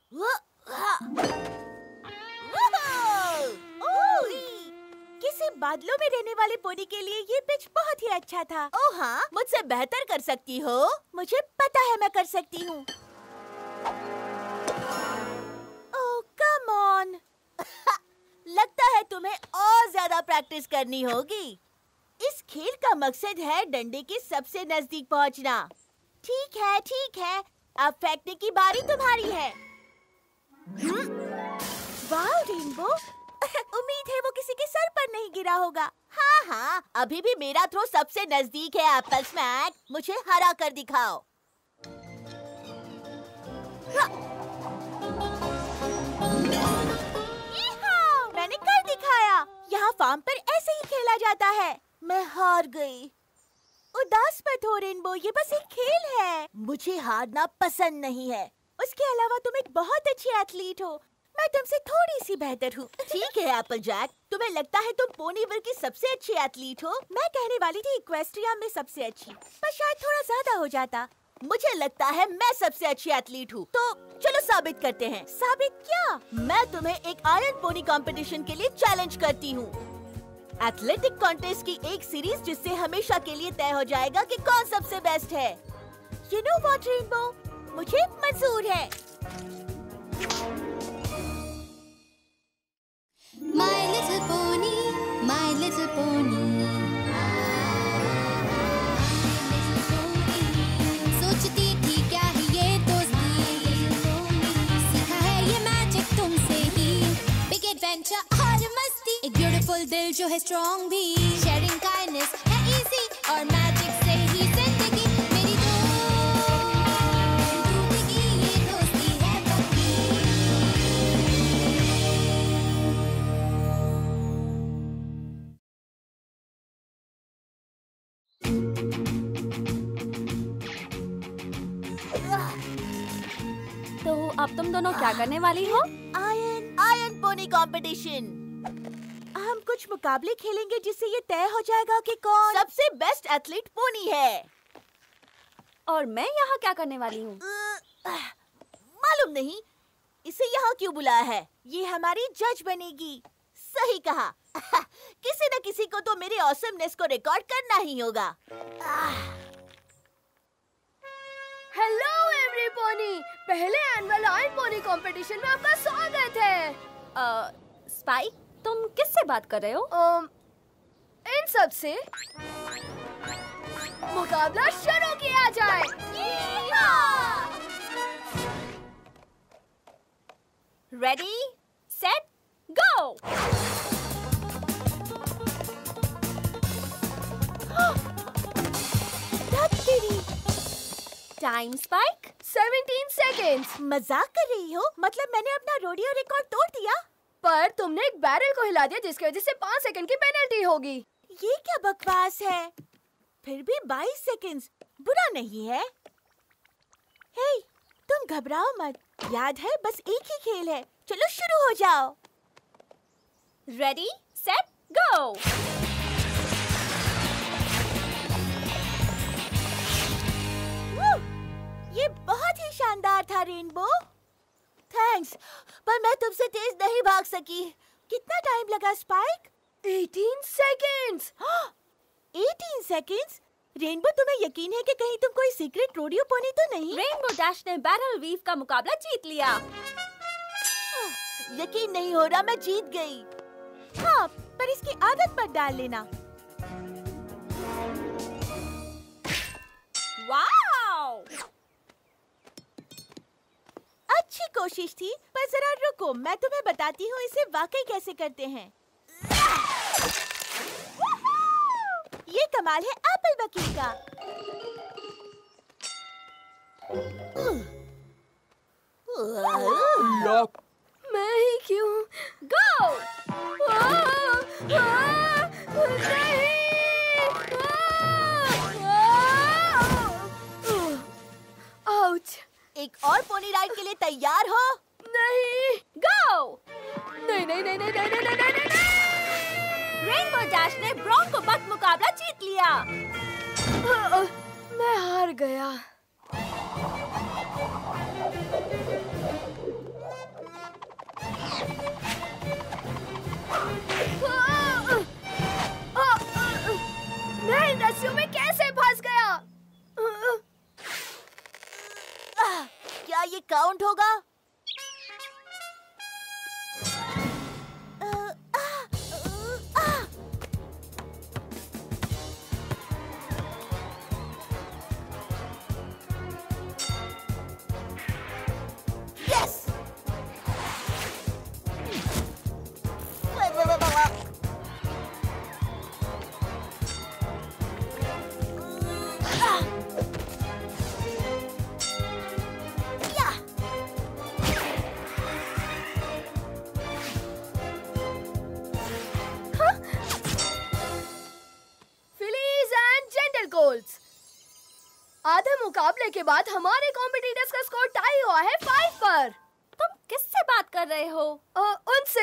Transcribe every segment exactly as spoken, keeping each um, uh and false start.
किसी बादलों में रहने वाले पोनी के लिए ये पिच बहुत ही अच्छा था। ओह हाँ, मुझसे बेहतर कर सकती हो। मुझे पता है मैं कर सकती हूँ। Oh come on. लगता है तुम्हें और ज्यादा प्रैक्टिस करनी होगी। इस खेल का मकसद है डंडे के सबसे नजदीक पहुंचना। ठीक है, ठीक है। अब फेंकने की बारी तुम्हारी है। वाह रेनबो, उम्मीद है वो किसी के सर पर नहीं गिरा होगा। हाँ हाँ, अभी भी मेरा थ्रो सबसे नजदीक है। एप्पल स्मैक, मुझे हरा कर दिखाओ। मैंने कर दिखाया। यहाँ फार्म पर ऐसे ही खेला जाता है। मैं हार गई। उदास मत हो रेनबो, ये बस एक खेल है। मुझे हारना पसंद नहीं है। उसके अलावा तुम एक बहुत अच्छी एथलीट हो। मैं तुमसे थोड़ी सी बेहतर हूँ। ठीक है एप्पल जैक, तुम्हें लगता है तुम पोनीविल की सबसे अच्छी एथलीट हो? मैं कहने वाली थी इक्वेस्ट्रिया में सबसे अच्छी, पर शायद थोड़ा ज्यादा हो जाता। मुझे लगता है मैं सबसे अच्छी एथलीट हूँ। तो चलो साबित करते हैं। साबित क्या? मैं तुम्हें एक आयरन पोनी कंपटीशन के लिए चैलेंज करती हूँ। एथलेटिक कॉन्टेस्ट की एक सीरीज जिससे हमेशा के लिए तय हो जाएगा कि कौन सबसे बेस्ट है। You know what, रेनबो, मुझे मंजूर है। My little pony, my little pony. सोचती थी क्या है ये दोस्ती, सीखा है ये मैजिक तुमसे ही। Big adventure और मस्ती, एक beautiful दिल जो है strong भी। Sharing kindness है easy और magic से ही जिंदगी मेरी दोस्ती ये दोस्ती है पक्की। तो अब तुम दोनों क्या करने वाली हो? Iron iron pony competition. हम कुछ मुकाबले खेलेंगे जिससे ये तय हो जाएगा कि कौन सबसे बेस्ट एथलीट पोनी है। और मैं यहाँ क्या करने वाली हूँ? मालूम नहीं, इसे यहाँ क्यों बुलाया है? ये हमारी जज बनेगी। सही कहा। किसी न किसी को तो मेरे ऑसमनेस को रिकॉर्ड करना ही होगा। हेलो एवरी पोनी, पहले एनुअल आयरन पोनी कंपटीशन में आपका स्वागत है। uh, स्पाइक, तुम किससे बात कर रहे हो? um, इन सब से मुकाबला शुरू किया जाए। Ready, set, go. Time Spike सत्रह सेकेंड्स। मजाक कर रही हो? मतलब मैंने अपना रोडियो रिकॉर्ड तोड़ दिया? पर तुमने एक बैरल को हिला दिया जिसकी वजह से पाँच सेकंड की पेनल्टी होगी। ये क्या बकवास है? फिर भी बाईस सेकंड्स बुरा नहीं है। हे, तुम घबराओ मत। याद है बस एक ही खेल है। चलो शुरू हो जाओ। Ready, set, go. ये बहुत ही शानदार था रेनबो। थैंक्स, पर मैं तुमसे तेज नहीं भाग सकी। कितना टाइम लगा स्पाइक? अठारह सेकंड्स। अठारह सेकंड्स? रेनबो, तुम्हें यकीन है कि कहीं तुम कोई सीक्रेट रोडियो पोनी तो नहीं? रेनबो डैश ने बैरल वीव का मुकाबला जीत लिया। यकीन नहीं हो रहा, मैं जीत गई। हाँ, पर इसकी आदत मत डाल लेना। वाओ! अच्छी कोशिश थी, पर जरा रुको, मैं तुम्हें बताती हूँ इसे वाकई कैसे करते हैं। ये कमाल है एप्पल बकी का। मैं ही क्यों? गो! आउच! एक और पोनी राइड के लिए तैयार हो? नहीं! गो! नहीं नहीं नहीं नहीं नहीं नहीं नहीं नहीं! रेनबो डैश ने ब्रोंको बक मुकाबला जीत लिया। मैं हार गया। क्या ये काउंट होगा? आधे मुकाबले के बाद हमारे कॉम्पिटिटर्स का स्कोर टाई हुआ है फाइव पर। तुम किससे बात कर रहे हो? आ, उनसे।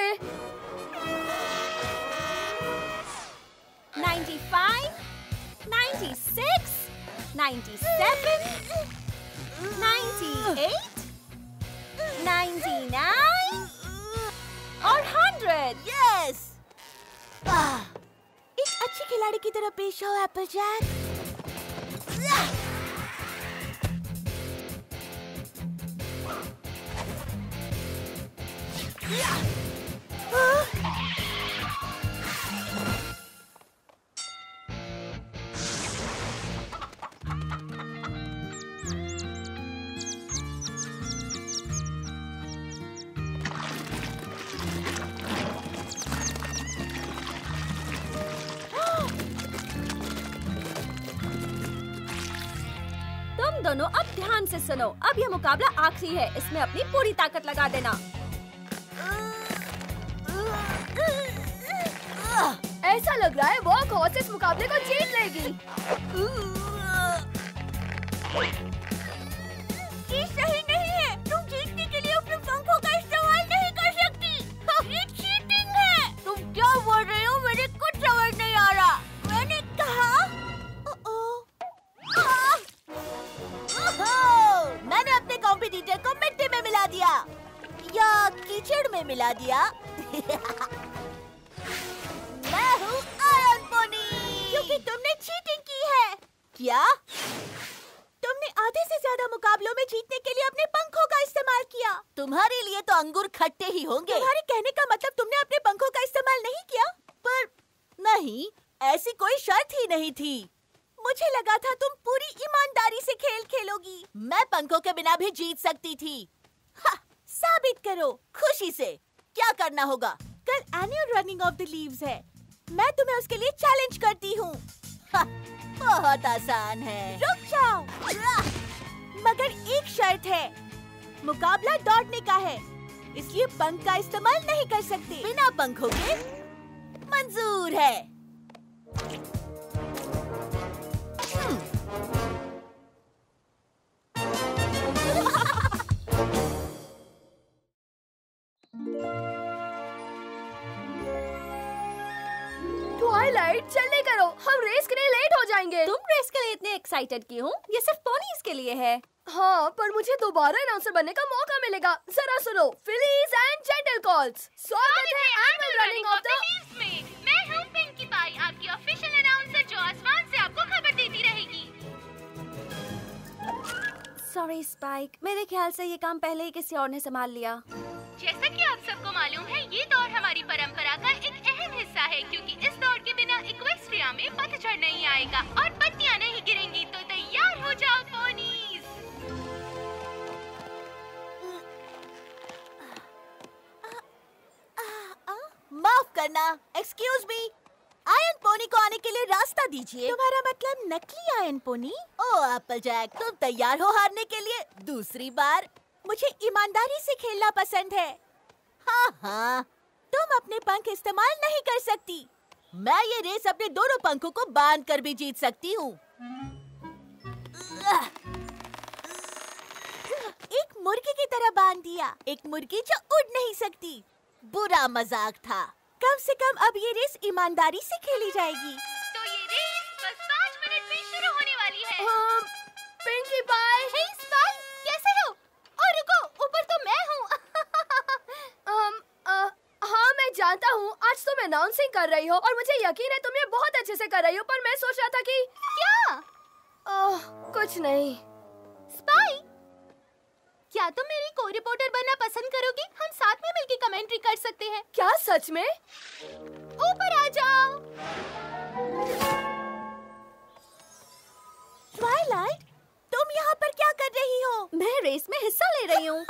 Ninety five, ninety six, ninety seven, ninety eight, ninety nine और हंड्रेड। यस! एक अच्छी खिलाड़ी की तरह पेश आओ एप्पलजैक। तुम दोनों अब ध्यान से सुनो। अब ये मुकाबला आखिरी है, इसमें अपनी पूरी ताकत लगा देना। ऐसा लग रहा है वर्क हॉर्स इस मुकाबले को जीत लेगी। ये सही नहीं है। तुम जीतने के लिए अपने पंखों का इस्तेमाल नहीं कर सकती। ये चीटिंग है। तुम क्या बोल रहे हो? मेरे कुछ समझ नहीं आ रहा। मैंने कहा मैंने अपने कॉम्पिटिटर को मिट्टी में मिला दिया या कीचड़ में मिला दिया। मैं हूँ आयरन पोनी। क्योंकि तुमने चीटिंग की है। क्या? तुमने आधे से ज्यादा मुकाबलों में जीतने के लिए अपने पंखों का इस्तेमाल किया। तुम्हारे लिए तो अंगूर खट्टे ही होंगे। तुम्हारे कहने का मतलब तुमने अपने पंखों का इस्तेमाल नहीं किया? पर नहीं, ऐसी कोई शर्त ही नहीं थी। मुझे लगा था तुम पूरी ईमानदारी से खेल खेलोगी। मैं पंखों के बिना भी जीत सकती थी। हा, साबित करो। खुशी से। क्या करना होगा? कल annual running of the leaves है। मैं तुम्हें उसके लिए चैलेंज करती हूँ। बहुत आसान है। रुक जाओ। मगर एक शर्त है, मुकाबला दौड़ने का है, इसलिए पंख का इस्तेमाल नहीं कर सकते। बिना पंखों के मंजूर है। ट्वाइलाइट, जल्दी करो, हम रेस के लिए लेट हो जाएंगे। तुम रेस के लिए इतने एक्साइटेड क्यों? ये सिर्फ पोनीज के लिए है। हाँ, पर मुझे दोबारा अनाउंसर बनने का मौका मिलेगा। जरा सुनो, फिलीज एंड जेंटलकॉल्स, स्वागत है annual running of the leaves में। मैं हूँ पिंकी पाई, आपकी ऑफिशियल अनाउंसर जो आसमान से आपको खबर देती रहेगी। सॉरी स्पाइक, मेरे ख्याल से ये काम पहले ही किसी और ने संभाल लिया। जैसा कि आप सबको मालूम है, ये दौड़ हमारी परंपरा का एक अहम हिस्सा है, क्योंकि इस दौड़ के बिना इक्वेस्ट्रिया में पतझड़ नहीं आएगा और पत्तियां नहीं गिरेंगी। तो तैयार हो जाओ पोनीज। माफ करना, एक्सक्यूज मी, आयरन पोनी को आने के लिए रास्ता दीजिए। तुम्हारा मतलब नकली आयरन पोनी? ओ एप्पलजैक, तुम तैयार हो हारने के लिए दूसरी बार? मुझे ईमानदारी से खेलना पसंद है। हाँ हाँ, तुम अपने पंख इस्तेमाल नहीं कर सकती। मैं ये रेस अपने दोनों पंखों को बांध कर भी जीत सकती हूँ। एक मुर्गी की तरह बांध दिया, एक मुर्गी जो उड़ नहीं सकती। बुरा मजाक था। कम से कम अब ये रेस ईमानदारी से खेली जाएगी। तो ये रेस बस पाँच मिनट में शुरू होने वाली है। हाँ, पिंकी पाई। हे स्पाइक, कैसे हो? और रुको, ऊपर तो मैं हूँ। um, uh, हाँ, मैं जानता हूँ आज तुम अनाउंसिंग कर रही हो और मुझे यकीन है तुम ये बहुत अच्छे से कर रही हो, पर मैं सोच रहा था कि क्या? ओह, कुछ नहीं। स्पाइक, क्या क्या तुम मेरी को रिपोर्टर बनना पसंद करोगी? हम साथ में मिलकर कमेंट्री कर सकते हैं। क्या सच में? ऊपर आ जाओ। ट्वाइलाइट, तुम यहाँ पर क्या कर रही हो? मैं रेस में हिस्सा ले रही हूँ।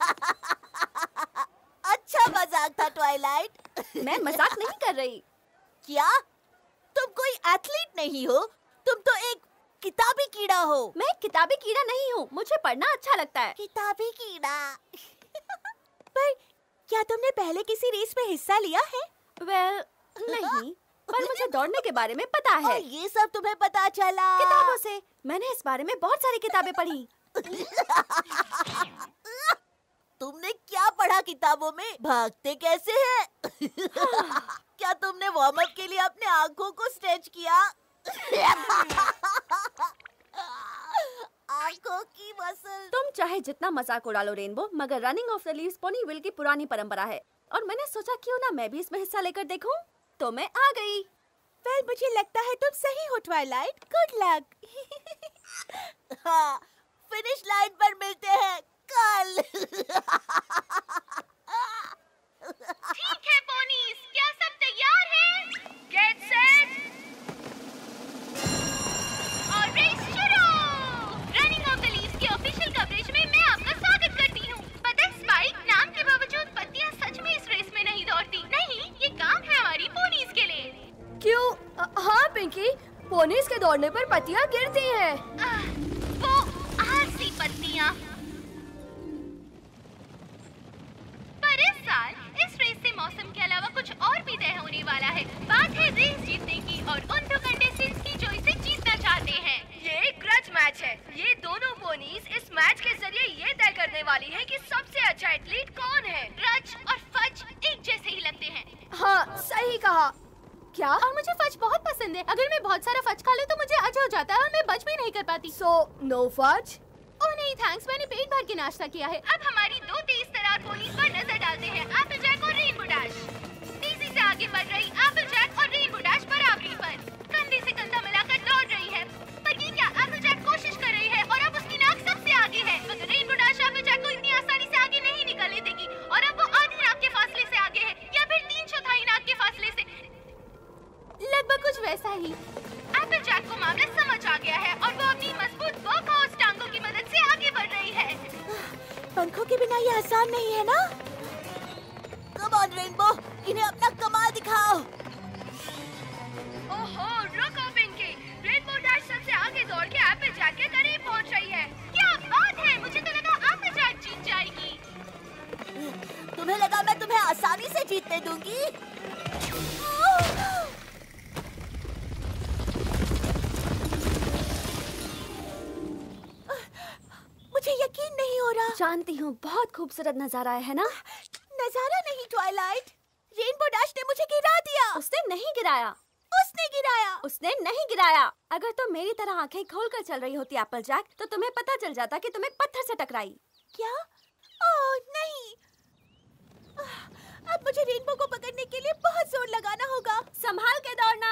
अच्छा मजाक था ट्वाइलाइट। मैं मजाक नहीं कर रही। क्या? तुम कोई एथलीट नहीं हो, तुम तो एक किताबी कीड़ा हो। मैं किताबी कीड़ा नहीं हूँ, मुझे पढ़ना अच्छा लगता है। किताबी कीड़ा। पर क्या तुमने पहले किसी रेस में हिस्सा लिया है? वेल, नहीं, पर मुझे दौड़ने के बारे में पता है। और ये सब तुम्हें पता चला? किताबों से। मैंने इस बारे में बहुत सारी किताबें पढ़ी। तुमने क्या पढ़ा किताबों में? भागते कैसे हैं? क्या तुमने वार्म अप के लिए अपने आंखों को स्ट्रेच किया? आंखों की मसल। तुम चाहे जितना मजाक उड़ा लो रेनबो, मगर running of the leaves Ponyville की पुरानी परंपरा है और मैंने सोचा क्यों ना मैं भी इसमें हिस्सा लेकर देखूं, तो मैं आ गई। वेल, मुझे लगता है तुम सही हो ट्वाइलाइट। Good luck. हाँ, फिनिश लाइन पर मिलते हैं कल। ठीक है पोनीज, क्या सब तैयार हैं? गेट सेट और रेस शुरू। रनिंग ऑफ द लीव्स के ऑफिशियल कवरेज में मैं आपका स्वागत करती हूँ। पता स्पाइक, नाम के बावजूद पत्तियाँ सच में इस रेस में नहीं दौड़ती। नहीं, ये काम है हमारी पोनीज के लिए। क्यों? अ, हाँ पिंकी, पोनीज के दौड़ने पर पत्तियाँ गिरती हैं। आह, वो आलसी पत्तियाँ। पर इस साल इस रेस से मौसम के अलावा कुछ और भी तय होने वाला है। बात है रेस जीतने की और उन दो कंटेस्टेंट्स की जो इसे जीतना चाहते हैं। ये एक ग्रज मैच है। ये दोनों पोनीज इस मैच के जरिए ये तय करने वाली है कि सबसे अच्छा एथलीट कौन है। ग्रज और फज एक जैसे ही लगते हैं। हाँ, सही कहा। क्या? और मुझे फज बहुत पसंद है। अगर मैं बहुत सारा फज खा लूं तो मुझे अज हो जाता है और मैं बच भी नहीं कर पाती। So no fudge? ओह नहीं थैंक्स, मैंने पेट भर के नाश्ता किया है। अब हमारी दो तेज तरार पोनीज पर नजर डालते हैं, एप्पल जैक और रेनबो डैश। तेजी से आगे बढ़ रही एप्पल जैक और रेनबो डैश बराबरी पर कंधे से कंधा मिलाकर दौड़ रही है। पर ये क्या, एप्पल जैक कोशिश कर रही है और अब उसकी नाक सबसे आगे है। मगर रेनबो डैश एप्पल जैक को इतनी आसानी से आगे नहीं निकलने देगी और अब वो आधी नाक के फासले से आगे है या फिर तीन चौथाई नाक के फासले से। लगभग कुछ वैसा ही। एप्पल जैक को मामला समझ आ गया है और वो अपनी मजबूत वर्कआउट टांगों की मदद से आगे बढ़ रही है। पंखों के बिना ये आसान नहीं है ना? कम ऑन रेनबो, इन्हें अपना कमाल दिखाओ। ओहो, रुको पिंकी। रेनबो डैश सबसे आगे दौड़ के एप्पल जैक के करीब पहुंच रही है। क्या बात है, मुझे तो लगा एप्पल जैक जीत जाएगी। तुम्हें लगा मैं तुम्हें आसानी से जीतने दूंगी? मुझे यकीन नहीं हो रहा। जानती हूँ, बहुत खूबसूरत नजारा है ना? नजारा नहीं ट्वाइलाइट, रेनबो डैश ने मुझे गिरा दिया। उसने नहीं गिराया। उसने गिराया। उसने नहीं गिराया। अगर तुम मेरी तरह आंखें खोलकर चल रही होती एप्पल जैक, तो तुम्हें पता चल जाता कि तुम एक पत्थर से टकराई। क्या? ओह नहीं, अब मुझे रेनबो को पकड़ने के लिए बहुत जोर लगाना होगा। संभाल के दौड़ना।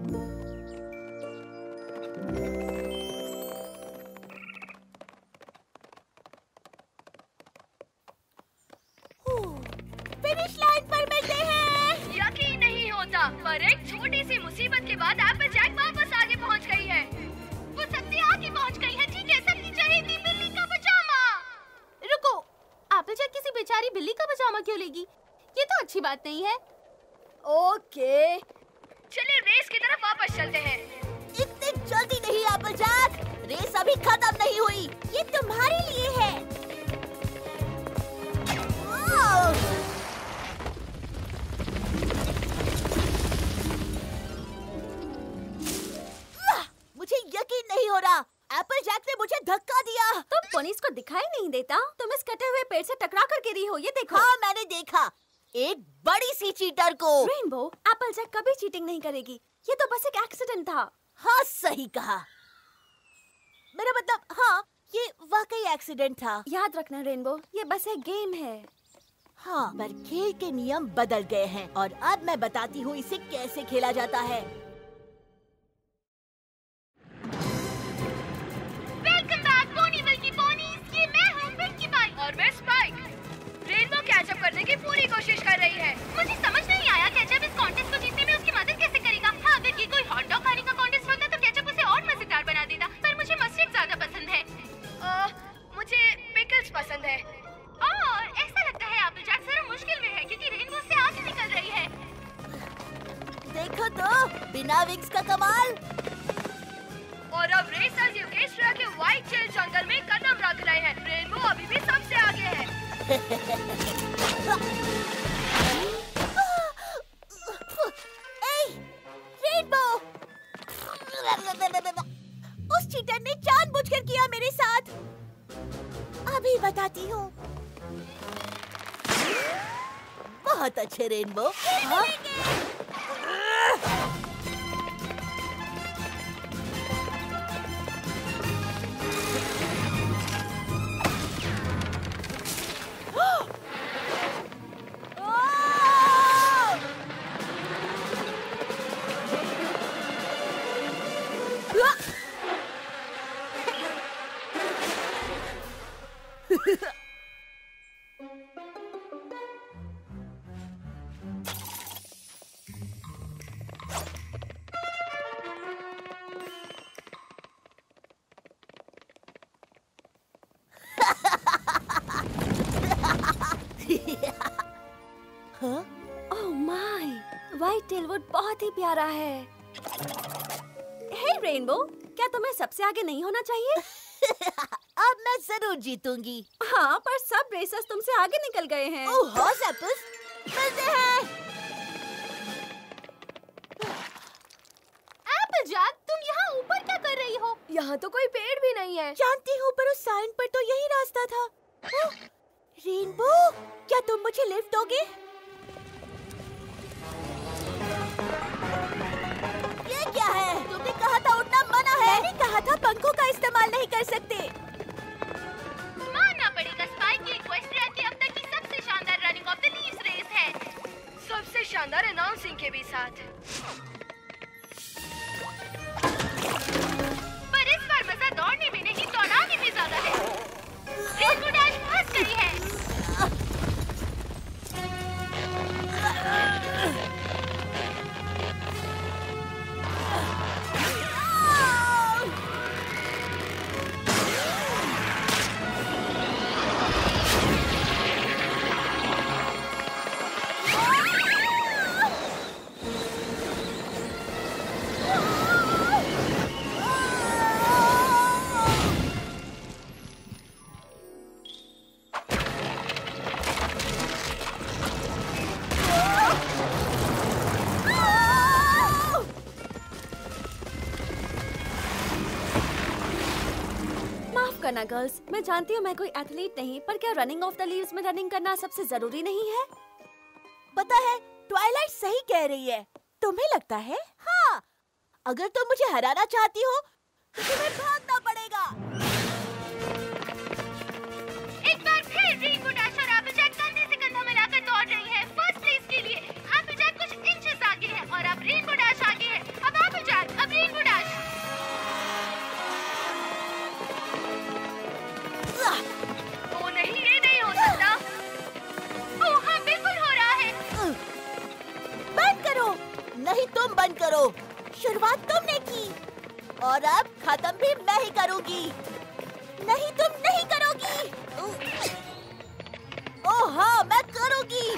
फिनिश लाइन पर मिलते हैं। यकीन नहीं होता, पर एक छोटी सी मुसीबत के बाद एप्पल जैक वापस आगे पहुंच गई है। वो सबसे आगे पहुंच गई है। ठीक है, सबकी चाहिए थी बिल्ली का पजामा। रुको, एप्पल जैक किसी बेचारी बिल्ली का पजामा क्यों लेगी? ये तो अच्छी बात नहीं है। ओके, चलिए रेस की तरफ वापस चलते हैं। इतनी जल्दी नहीं एप्पल जैक, रेस अभी खत्म नहीं हुई। ये तुम्हारे लिए है। मुझे यकीन नहीं हो रहा, एप्पल जैक ने मुझे धक्का दिया। तुम पोनीज को दिखाई नहीं देता? तुम इस कटे हुए पेड़ से टकरा कर गिरी हो, ये देखो। हाँ मैंने देखा, एक बड़ी सी चीटर को। रेनबो, एप्पल जैक कभी चीटिंग नहीं करेगी। ये तो बस एक एक्सीडेंट था। हाँ सही कहा। मेरा मतलब, हाँ ये वाकई एक्सीडेंट था। याद रखना रेनबो, ये बस एक गेम है। हाँ, पर खेल के नियम बदल गए हैं और अब मैं बताती हूँ इसे कैसे खेला जाता है। वेलकम बैक पोनीविल की पोनीज। ये मैं हूँ पिंकी पाई और देखो तो बिना विंग्स का कमाल। और अब रेसर्स यूकेस्ट्रिया के व्हाइट जेल जंगल में कदम रख रहे हैं। रेनबो अभी भी सबसे आगे है। ए, रेनबो! उस चीटर ने जानबूझकर किया मेरे साथ। अभी बताती हूँ। बहुत अच्छे रेनबो। हाँ? ओह माय, व्हाइट टेलवुड बहुत ही प्यारा है। हे रेनबो, क्या तुम्हें सबसे आगे नहीं होना चाहिए? अब मैं जरूर जीतूंगी। हाँ, पर सब रेसर्स तुमसे आगे निकल गए हैं। ओह हाँ ज़ेप्टस, मिलते हैं। एप्पलजैक, तुम यहाँ ऊपर क्या कर रही हो? यहाँ तो कोई पेड़ भी नहीं है। जानती हूँ, पर उस साइन पर तो यही रास्ता था। ओह, रेनबो, क्या तुम मुझे लिफ्ट दोगे? ये क्या है? तुमने कहा था उड़ना मना है। मैंने कहा था पंखों का इस्तेमाल नहीं कर सकते। मानना पड़ेगा स्पाइक की इक्वेस्ट्रिया की अब तक की सबसे शानदार running of the leaves race है। सबसे शानदार अनाउंसिंग के भी साथ। पर इस बार मजा दौड़ने में नहीं, दौड़ाने में ज्यादा है। रेनबो डैश फंस गई है। करना गर्ल्स, मैं जानती हूँ मैं कोई एथलीट नहीं, पर क्या रनिंग ऑफ द लीव्स में रनिंग करना सबसे जरूरी नहीं है? पता है, ट्वाइलाइट सही कह रही है। तुम्हें लगता है? हाँ, अगर तुम मुझे हराना चाहती हो तो तुम्हें भागना पड़ेगा। एक बार फिर रेनबो डैश और एप्पलजैक कंधे से कंधा मिलाकर दौड़ रही है फर्स्ट प्लेस के लिए। एप्पलजैक कुछ इंचेस आगे है और अब रेनबो डैश आगे है। अब एप्पलजैक, अब रेनबो डैश। ओ नहीं, ये नहीं हो सकता। ओह हाँ, बिल्कुल हो रहा है। बंद करो, नहीं तुम बंद करो। शुरुआत तुमने की और अब खत्म भी मैं ही करूंगी। नहीं, तुम नहीं करोगी। ओह हाँ, मैं करूंगी।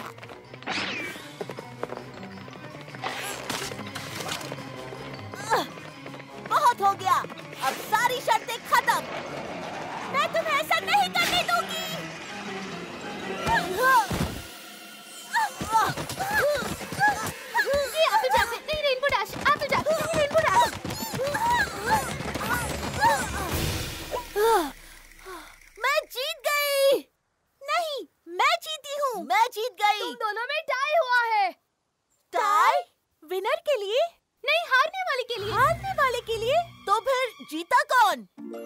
बहुत हो गया, अब सारी शर्तें खत्म। मैं तुम्हें ऐसा नहीं करने दूंगी। ये एप्पलजैक से, नहीं Rainbow Dash, Applejack, Rainbow Dash. मैं जीत गई। नहीं, मैं जीती हूँ। मैं जीत गई। तुम दोनों में टाई हुआ है। टाई? विनर के लिए? नहीं, हारने वाले के लिए। हारने वाले के लिए? तो फिर जीता कौन?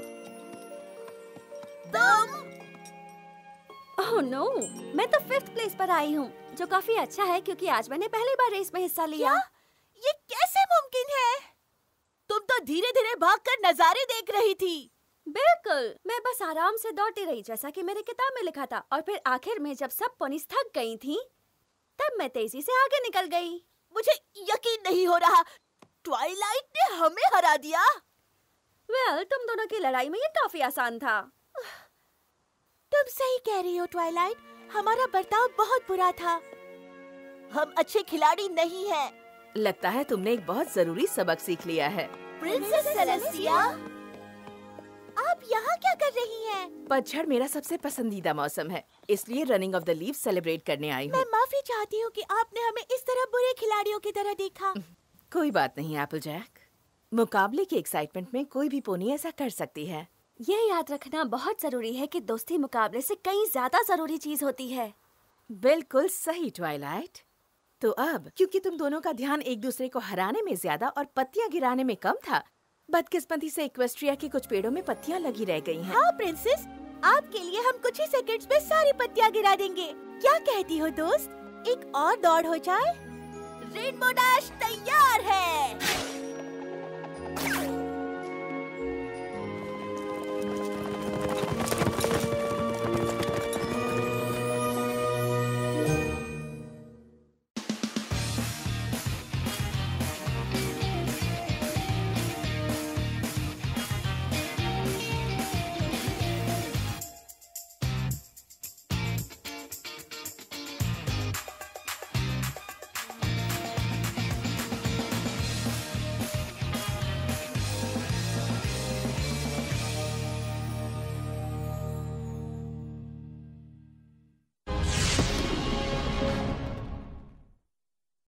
तुम? ओह नो, मैं तो फिफ्थ प्लेस पर आई हूँ, जो काफी अच्छा है क्योंकि आज मैंने पहली बार रेस में हिस्सा लिया। क्या? ये कैसे मुमकिन है? तुम तो धीरे-धीरे भागकर नजारे देख रही थी। बिल्कुल, मैं बस आराम से दौड़ती रही जैसा कि मेरी किताब में लिखा था, और फिर आखिर में जब सब पोनीज थक गई थीं, तब मैं तेजी से आगे निकल गई। मुझे यकीन नहीं हो रहा, ट्वाइलाइट ने हमें हरा दिया। वेल, तुम दोनों की लड़ाई में ये काफी आसान था। तुम सही कह रही हो ट्वाइलाइट, हमारा बर्ताव बहुत बुरा था। हम अच्छे खिलाड़ी नहीं हैं। लगता है तुमने एक बहुत जरूरी सबक सीख लिया है। प्रिंसेस सेलेस्टिया, आप यहाँ क्या कर रही हैं? पतझड़ मेरा सबसे पसंदीदा मौसम है, इसलिए running of the leaves celebrate करने आई मैं हूँ। माफी चाहती हूँ कि आपने हमें इस तरह बुरे खिलाड़ियों की तरह देखा। कोई बात नहीं एप्पल जैक, मुकाबले की एक्साइटमेंट में कोई भी पोनी ऐसा कर सकती है। ये याद रखना बहुत जरूरी है कि दोस्ती मुकाबले से कहीं ज्यादा जरूरी चीज होती है। बिल्कुल सही ट्वाइलाइट। तो अब क्योंकि तुम दोनों का ध्यान एक दूसरे को हराने में ज्यादा और पत्तियां गिराने में कम था, बदकिस्मती से इक्वेस्ट्रिया के कुछ पेड़ों में पत्तियां लगी रह गई हैं। हाँ प्रिंसेस, आपके लिए हम कुछ ही सेकंड्स में सारी पत्तियां गिरा देंगे। क्या कहती हो दोस्त? एक और दौड़ हो जाए? रेनबो डैश तैयार है।